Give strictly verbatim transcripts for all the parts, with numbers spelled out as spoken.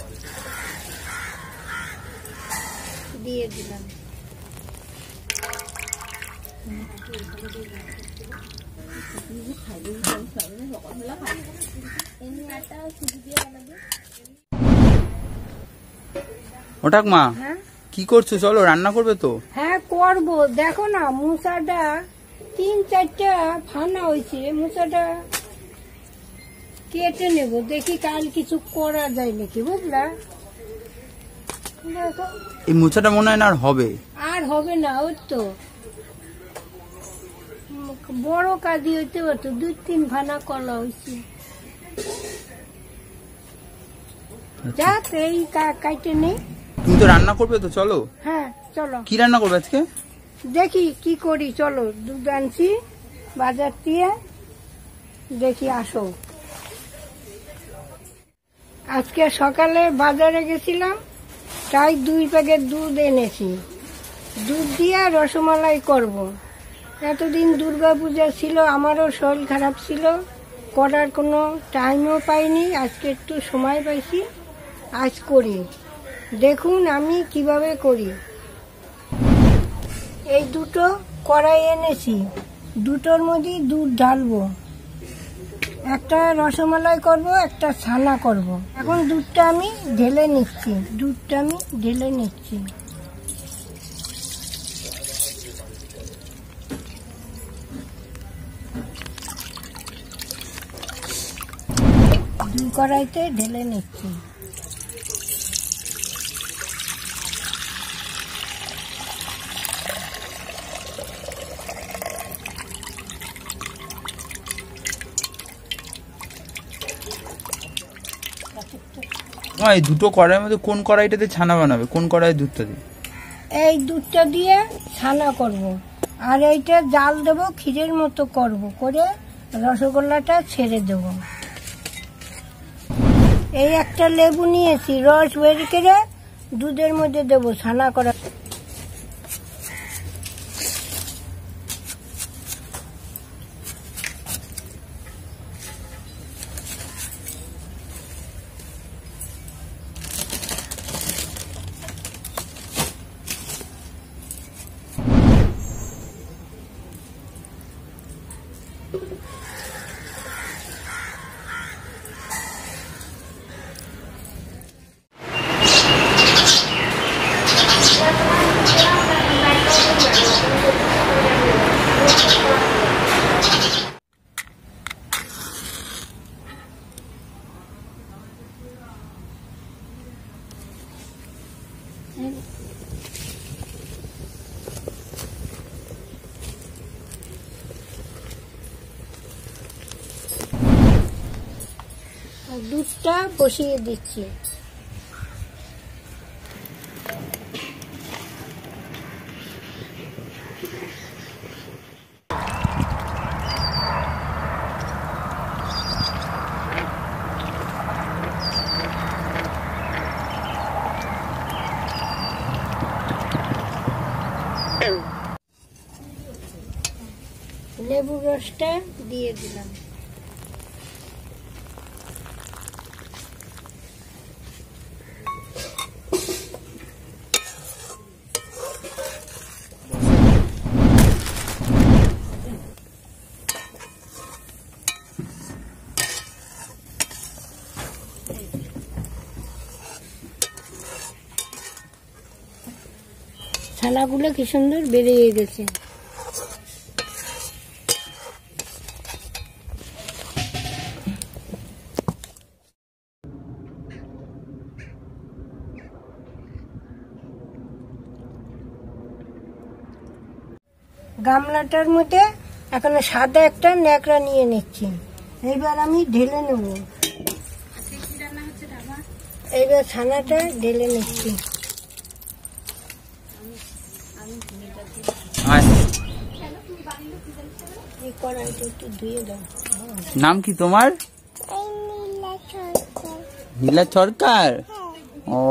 দিয়ে দিলাম। ওটাক মা, কি করছো? চলো রান্না করবে তো। হ্যাঁ করবো। দেখো না মুসাটা তিন চারটা ফানা হয়েছে, মুসাটা কেটে নেব, দেখি কাল কিছু করা যায় নাকি, বুঝলা? দেখো এই মোচাটা মনে হয় না আর হবে। আর হবে না, ওই তো বড় কাজই হইতে পারতো, দুই তিন ফানা কলা হয়েছে। যাক এই কাইটে নেই। তুমি তো রান্না করবে তো, চলো। হ্যাঁ চলো। কি রান্না করবে আজকে? দেখি কি করি, চলো। দুধ আনছি বাজার দিয়ে, দেখি আসো। আজকে সকালে বাজারে গেছিলাম, তাই দুই প্যাকেট দুধ এনেছি। দুধ দিয়ে রসমালাই করব। এতদিন দুর্গা পূজা ছিল, আমারও শরীর খারাপ ছিল, করার কোনো টাইমও পাইনি। আজকে একটু সময় পাইছি, আজ করি। দেখুন আমি কিভাবে করি। এই দুটো কড়াই এনেছি, দুটোর মধ্যে দুধ ঢালবো। একটা রসমালাই করব, একটা ছানা করব। এখন দুধটা আমি ঢেলে নিচ্ছি, দুধটা আমি ঢেলে নিচ্ছি। দুই কড়াইতে ঢেলে নিচ্ছি। এই দুটো কড়াইয়ের মধ্যে কোন কড়াইটাতে ছানা বানাবে? কোন কড়াই দুধটা দিয়ে? এই দুধটা দিয়ে ছানা করব, আর এইটা জাল দেব, ক্ষীরের মতো করব, করে রসগোল্লাটা ছেড়ে দেব। এই একটা লেবু নিয়েছি, রস বের করে দুধের মধ্যে দেব ছানা করা। দুধটা বসিয়ে দিচ্ছি। লেবুর রসটা দিয়ে দিলাম। ছানাগুলো কি সুন্দর বেরিয়ে গেছে। গামলাটার মধ্যে এখন সাদা একটা ন্যাকড়া নিয়ে নিচ্ছি। এইবার আমি ঢেলে নেব। এইবার ছানাটা ঢেলে নিচ্ছি। এই কড়াইটা একটু ধুয়ে দাও। নাম কি তোমার? নীলা সরকার। ও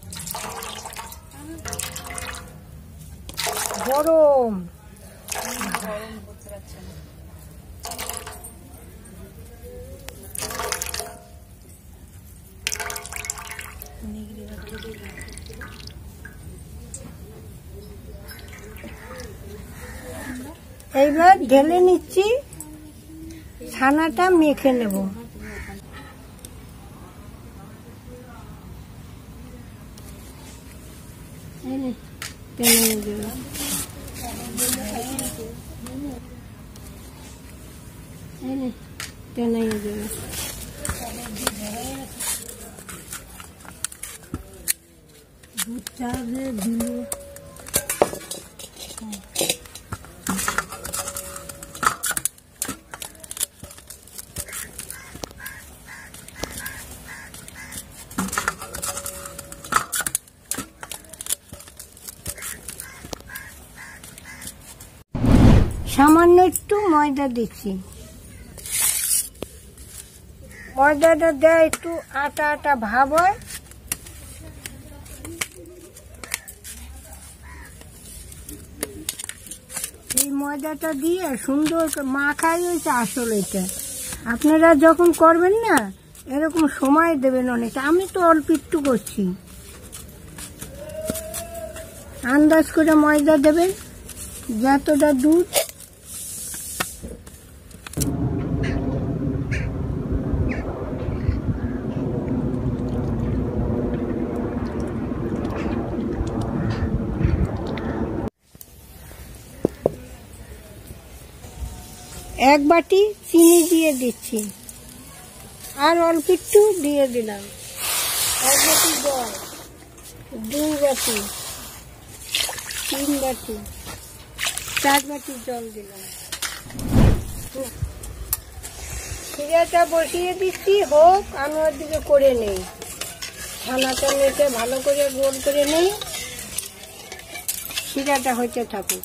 গরম এইবার ঢেলে নিচ্ছি, ছানাটা মেখে নেব। দুধটা দিল সামান্য একটু ময়দা দিচ্ছি। ময়দাটা দেয় একটু আটা আটা ভাব হয়। এই ময়দাটা দিয়ে সুন্দর মাখাই হয়েছে আসল। এটা আপনারা যখন করবেন না এরকম সময় দেবেন অনেক। আমি তো অল্প একটু করছি। আন্দাজ করে ময়দা দেবেন, যতটা দুধ এক বাটি চিনি দিয়ে দিচ্ছি, আর অল্প একটু দিয়ে দিলাম। এক বাটি জল, দুই বাটি, তিন বাটি, চার বাটি জল দিলাম। শিরাটা বসিয়ে দিচ্ছি, হোক আমি ওর দিকে করে নেই। ছানাটা মেখে ভালো করে গোল করে নেই, শিরাটা হইতে থাকুক।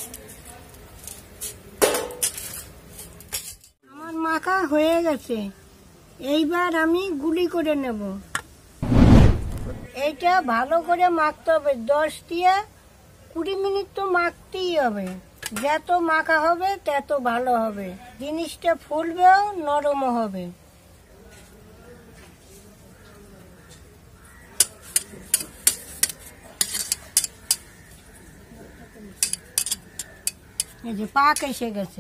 আমার মাখা হয়ে গেছে, এইবার আমি গুলি করে নেব। এইটা ভালো করে মাখতে হবে, দশ দিয়ে কুড়ি মিনিট তো মাখতেই হবে। যত মাখা হবে তত ভালো হবে, জিনিসটা ফুলবেও নরমও হবে। এই যে পাক এসে গেছে।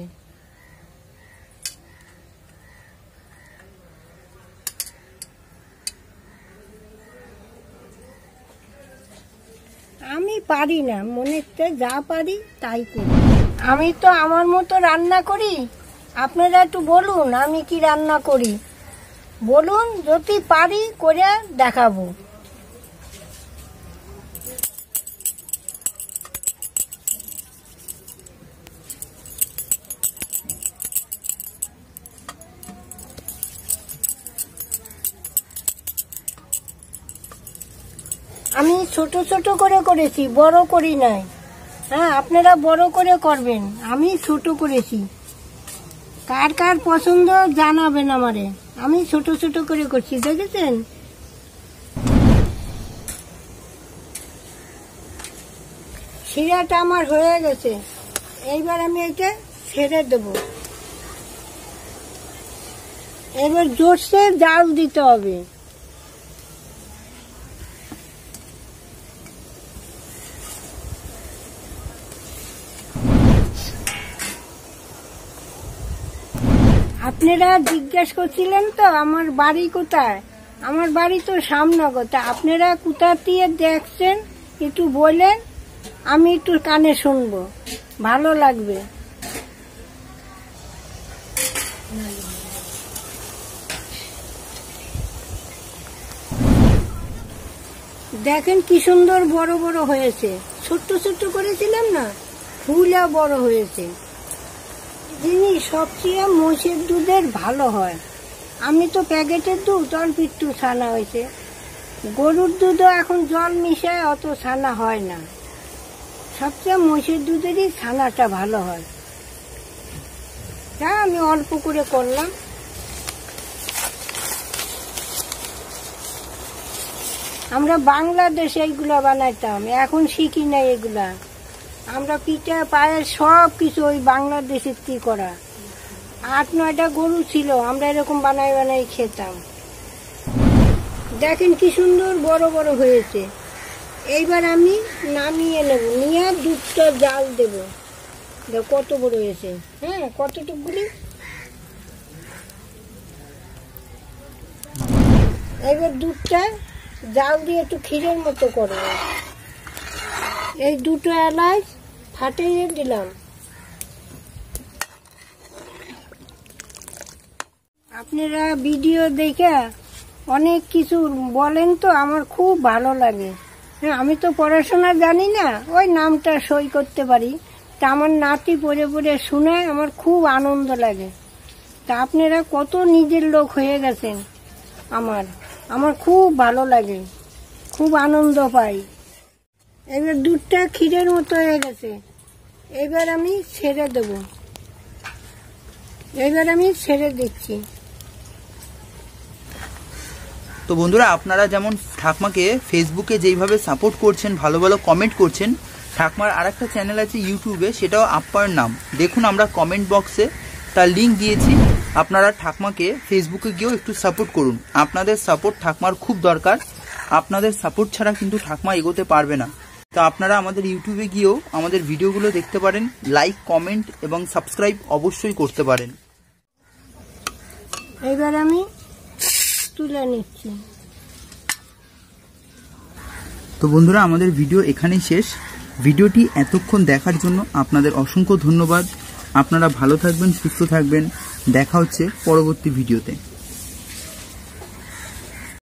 আমি পারি না, মনেতে যা পারি তাই করি। আমি তো আমার মতো রান্না করি, আপনারা একটু বলুন আমি কি রান্না করি, বলুন, যদি পারি করে দেখাবো। আমি ছোট ছোট করে করেছি, বড় করি নাই। হ্যাঁ, আপনারা বড় করে করবেন, আমি ছোট করেছি। কার কার পছন্দ জানাবেন আমারে। আমি ছোট ছোট করে করছি, দেখেছেন? শিরাটা আমার হয়ে গেছে, এইবার আমি এটা ছেড়ে দেব। এবার জোরসে জাল দিতে হবে। আপনারা জিজ্ঞেস করছিলেন তো আমার বাড়ি কোথায়। আমার বাড়ি তো শ্যামনগর। আপনারা কোথা দিয়ে দেখছেন একটু বলেন, আমি একটু কানে শুনবো, ভালো লাগবে। দেখেন কি সুন্দর বড় বড় হয়েছে। ছোট্ট ছোট্ট করেছিলাম না, ফুলা বড় হয়েছে। জিনিস সবচেয়ে মোষের দুধের ভালো হয়। আমি তো প্যাকেটের দুধ অল্প একটু ছানা হয়েছে। গরুর দুধও এখন জল মিশায় অত ছানা হয় না। সবচেয়ে মোষের দুধেরই ছানাটা ভালো হয়। তা আমি অল্প করে করলাম। আমরা বাংলাদেশে এইগুলা বানাইতাম, এখন শিখি না এগুলা। আমরা পিঠা পায়েস সব কিছু ওই বাংলাদেশের থেকে করা। আট নয়টা গরু ছিল, আমরা এরকম বানাই বানাই খেতাম। দেখেন কি সুন্দর বড় বড় হয়েছে। এইবার আমি নামিয়ে নেব, নিয়ে দুধটা জাল দেব। দেখ কত বড় হয়েছে। হ্যাঁ, কতটুকগুলি। এবার দুধটা জাল দিয়ে একটু ক্ষীরের মতো করব। এই দুটো এলাচ ফাটিয়ে দিলাম। আপনারা ভিডিও দেখে অনেক কিছু বলেন, তো আমার খুব ভালো লাগে। হ্যাঁ, আমি তো পড়াশোনা জানি না, ওই নামটা সই করতে পারি। তা আমার নাতি পড়ে পড়ে শুনে আমার খুব আনন্দ লাগে। তা আপনারা কত নিজের লোক হয়ে গেছেন, আমার আমার খুব ভালো লাগে, খুব আনন্দ পাই। এবার দুধটা ক্ষীরের মতো হয়ে গেছে, এবার আমি ছেড়ে দেব। এবার আমি ছেড়ে দিচ্ছি। তো বন্ধুরা, আপনারা যেমন ঠাকমাকে ফেসবুকে যেইভাবে সাপোর্ট করছেন, ভালো ভালো কমেন্ট করছেন, ঠাকমার আর একটা চ্যানেল আছে ইউটিউবে, সেটাও আপ্যায়ন নাম। দেখুন আমরা কমেন্ট বক্সে তার লিঙ্ক দিয়েছি। আপনারা ঠাকমাকে ফেসবুকে গিয়েও একটু সাপোর্ট করুন। আপনাদের সাপোর্ট ঠাকমার খুব দরকার। আপনাদের সাপোর্ট ছাড়া কিন্তু ঠাকমা এগোতে পারবে না। তো আপনারা আমাদের ইউটিউবে গিয়েও আমাদের ভিডিওগুলো দেখতে পারেন, লাইক, কমেন্ট এবং সাবস্ক্রাইব অবশ্যই করতে পারেন। এবার আমি তুলে নিচ্ছি। তো বন্ধুরা, আমাদের ভিডিও এখানেই শেষ। ভিডিওটি এতক্ষণ দেখার জন্য আপনাদের অসংখ্য ধন্যবাদ। আপনারা ভালো থাকবেন, সুস্থ থাকবেন। দেখা হচ্ছে পরবর্তী ভিডিওতে।